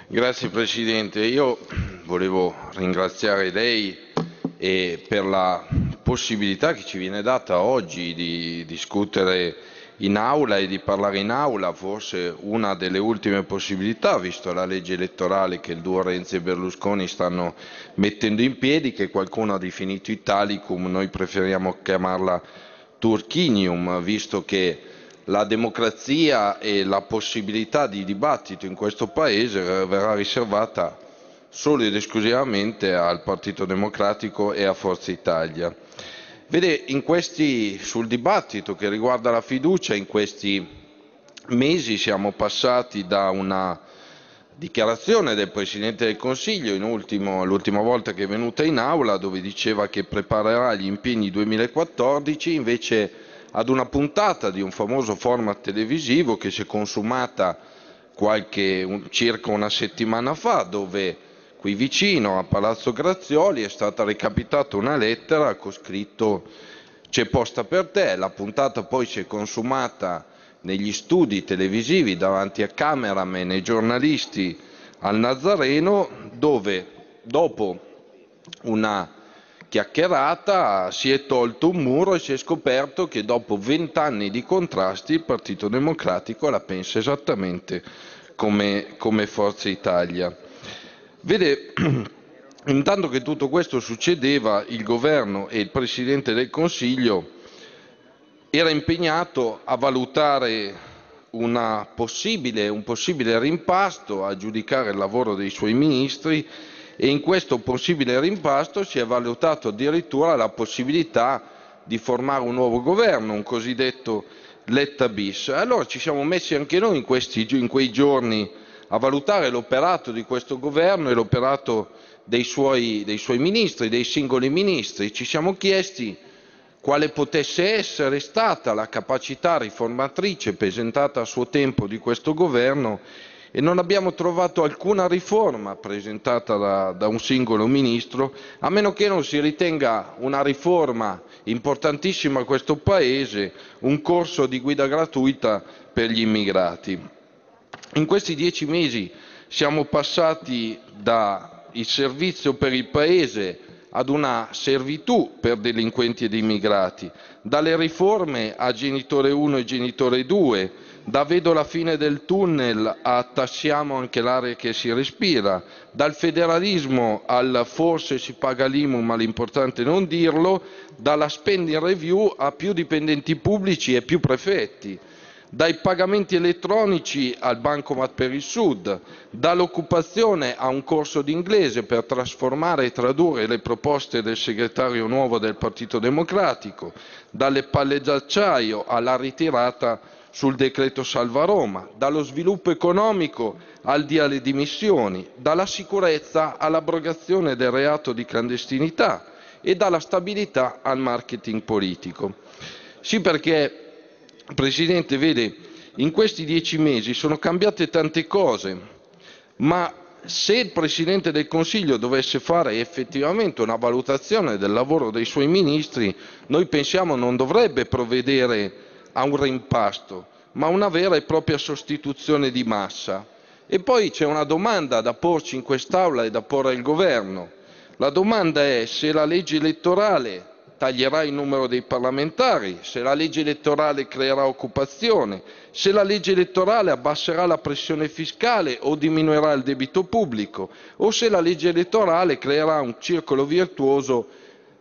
Grazie Presidente, io volevo ringraziare lei per la possibilità che ci viene data oggi di discutere in aula e di parlare in aula, forse una delle ultime possibilità, visto la legge elettorale che il duo Renzi e Berlusconi stanno mettendo in piedi, che qualcuno ha definito Italicum, noi preferiamo chiamarla Turchinium, visto che la democrazia e la possibilità di dibattito in questo Paese verrà riservata solo ed esclusivamente al Partito Democratico e a Forza Italia. Vede, sul dibattito che riguarda la fiducia, in questi mesi siamo passati da una dichiarazione del Presidente del Consiglio, l'ultima volta che è venuta in aula, dove diceva che preparerà gli impegni 2014, invece ad una puntata di un famoso format televisivo che si è consumata circa una settimana fa, dove qui vicino a Palazzo Grazioli è stata recapitata una lettera con scritto "C'è posta per te". La puntata poi si è consumata negli studi televisivi davanti a cameraman e giornalisti al Nazareno, dove dopo una chiacchierata si è tolto un muro e si è scoperto che dopo 20 anni di contrasti il Partito Democratico la pensa esattamente come Forza Italia. Vede, intanto che tutto questo succedeva, il governo e il Presidente del Consiglio era impegnato a valutare un possibile rimpasto, a giudicare il lavoro dei suoi ministri, e in questo possibile rimpasto si è valutato addirittura la possibilità di formare un nuovo governo, un cosiddetto Letta bis. Allora ci siamo messi anche noi in quei giorni a valutare l'operato di questo governo e l'operato dei suoi ministri, dei singoli ministri. Ci siamo chiesti quale potesse essere stata la capacità riformatrice presentata a suo tempo di questo governo, e non abbiamo trovato alcuna riforma presentata da un singolo ministro, a meno che non si ritenga una riforma importantissima a questo Paese un corso di guida gratuita per gli immigrati. In questi 10 mesi siamo passati dal servizio per il Paese ad una servitù per delinquenti ed immigrati, dalle riforme a genitore 1 e genitore 2, da vedo la fine del tunnel a tassiamo anche l'aria che si respira, dal federalismo al forse si paga l'IMU ma l'importante è non dirlo, dalla spending review a più dipendenti pubblici e più prefetti, dai pagamenti elettronici al bancomat per il Sud, dall'occupazione a un corso di inglese per trasformare e tradurre le proposte del segretario nuovo del Partito Democratico, dalle palle d'acciaio alla ritirata sul decreto Salva Roma, dallo sviluppo economico al dia alle dimissioni, dalla sicurezza all'abrogazione del reato di clandestinità e dalla stabilità al marketing politico. Sì, perché Presidente, vede, in questi 10 mesi sono cambiate tante cose, ma se il Presidente del Consiglio dovesse fare effettivamente una valutazione del lavoro dei suoi ministri, noi pensiamo non dovrebbe provvedere a un rimpasto, ma a una vera e propria sostituzione di massa. E poi c'è una domanda da porci in quest'Aula e da porre al Governo. La domanda è se la legge elettorale taglierà il numero dei parlamentari, se la legge elettorale creerà occupazione, se la legge elettorale abbasserà la pressione fiscale o diminuirà il debito pubblico, o se la legge elettorale creerà un circolo virtuoso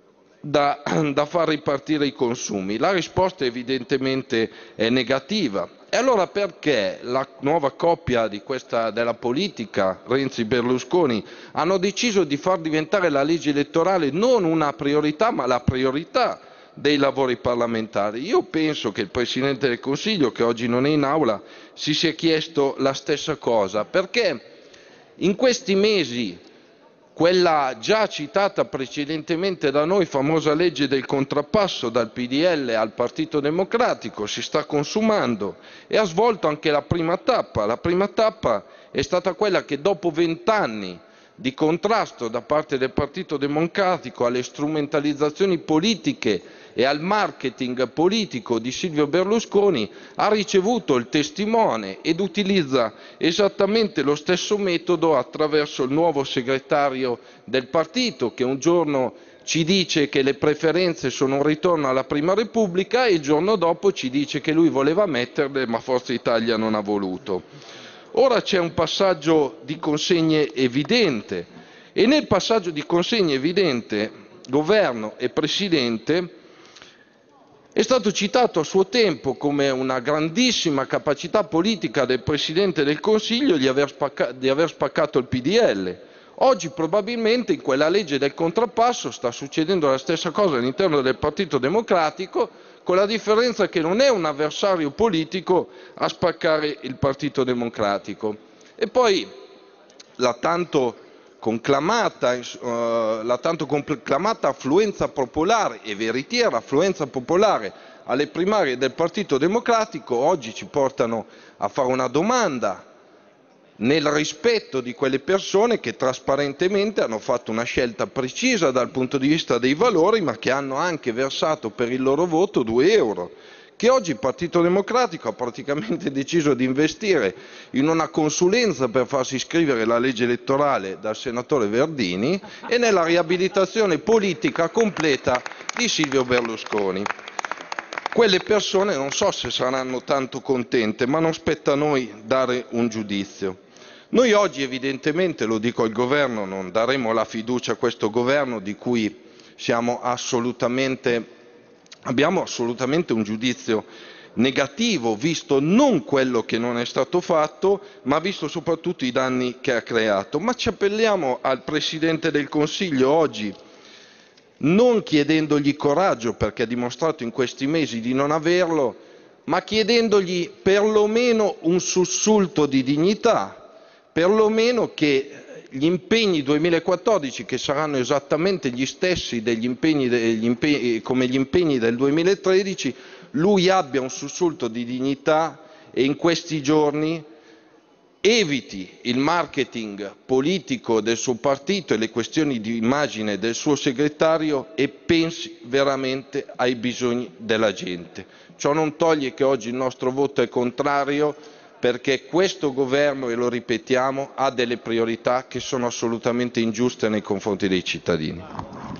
da far ripartire i consumi. La risposta evidentemente è negativa. E allora perché la nuova coppia della politica Renzi-Berlusconi hanno deciso di far diventare la legge elettorale non una priorità ma la priorità dei lavori parlamentari? Io penso che il Presidente del Consiglio, che oggi non è in aula, si sia chiesto la stessa cosa, perché in questi mesi quella già citata precedentemente da noi famosa legge del contrappasso dal PDL al Partito Democratico si sta consumando e ha svolto anche la prima tappa. La prima tappa è stata quella che dopo 20 anni di contrasto da parte del Partito Democratico alle strumentalizzazioni politiche e al marketing politico di Silvio Berlusconi ha ricevuto il testimone ed utilizza esattamente lo stesso metodo attraverso il nuovo segretario del partito, che un giorno ci dice che le preferenze sono un ritorno alla Prima Repubblica e il giorno dopo ci dice che lui voleva metterle ma Forza Italia non ha voluto. Ora c'è un passaggio di consegne evidente e nel passaggio di consegne evidente governo e Presidente è stato citato a suo tempo come una grandissima capacità politica del Presidente del Consiglio di aver spaccato il PDL. Oggi probabilmente in quella legge del contrappasso sta succedendo la stessa cosa all'interno del Partito Democratico, con la differenza che non è un avversario politico a spaccare il Partito Democratico. E poi la tanto conclamata affluenza popolare e veritiera affluenza popolare alle primarie del Partito Democratico oggi ci portano a fare una domanda nel rispetto di quelle persone che trasparentemente hanno fatto una scelta precisa dal punto di vista dei valori, ma che hanno anche versato per il loro voto 2 euro, che oggi il Partito Democratico ha praticamente deciso di investire in una consulenza per farsi iscrivere la legge elettorale dal senatore Verdini e nella riabilitazione politica completa di Silvio Berlusconi. Quelle persone non so se saranno tanto contente, ma non spetta a noi dare un giudizio. Noi oggi evidentemente, lo dico al Governo, non daremo la fiducia a questo Governo di cui abbiamo assolutamente un giudizio negativo, visto non quello che non è stato fatto, ma visto soprattutto i danni che ha creato. Ma ci appelliamo al Presidente del Consiglio oggi, non chiedendogli coraggio, perché ha dimostrato in questi mesi di non averlo, ma chiedendogli perlomeno un sussulto di dignità, perlomeno che gli impegni 2014, che saranno esattamente gli stessi come gli impegni del 2013, lui abbia un sussulto di dignità e in questi giorni eviti il marketing politico del suo partito e le questioni di immagine del suo segretario e pensi veramente ai bisogni della gente. Ciò non toglie che oggi il nostro voto è contrario, perché questo governo, e lo ripetiamo, ha delle priorità che sono assolutamente ingiuste nei confronti dei cittadini.